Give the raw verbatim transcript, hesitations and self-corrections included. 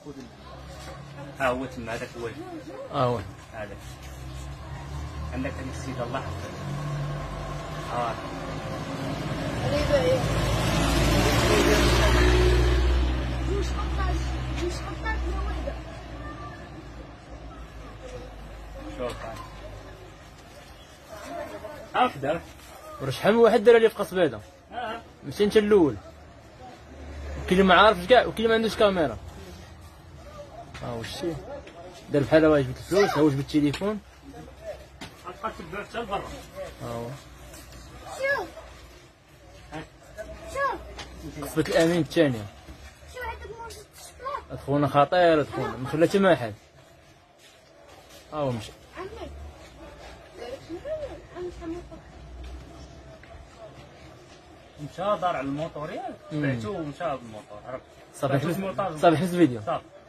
خذ ها هو تما هذاك هو اه هو هذاك عندك هذيك السيده الله يحفظها اه شوف ها دار وراه شحال من واحد دار لي في قصبيده اه ماشي انت الاول. كاين اللي ما عارفش كاع وكاين اللي ما عندوش كاميرا. ها هو الشيء دار بحال هو جبت الفلوس ها هو جبت التليفون غتبقى تبع حتى لبرا ها هو شوف شوف قصبة الامين الثانيه. شوف هذاك موجود الشوكولاته. خونا خطير خونا ما خلى حتى ما حد. ها هو مشى. عمي عمي عمي مشى دار على الموطور ياك بعتو ومشى بالموطور عرفت صافي حبس الموطور صافي حبس الفيديو. صافي